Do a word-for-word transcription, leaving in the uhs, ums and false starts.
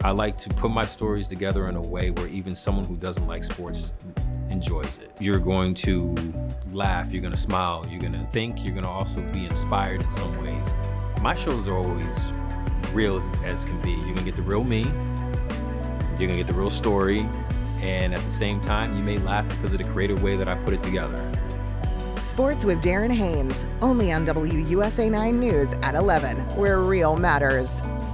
I like to put my stories together in a way where even someone who doesn't like sports enjoys it. You're going to laugh, you're gonna smile, you're gonna think, you're gonna also be inspired in some ways. My shows are always real as, as can be. You're gonna get the real me, you're gonna get the real story, and at the same time, you may laugh because of the creative way that I put it together. Sports with Darren Haynes, only on W U S A nine News at eleven, where real matters.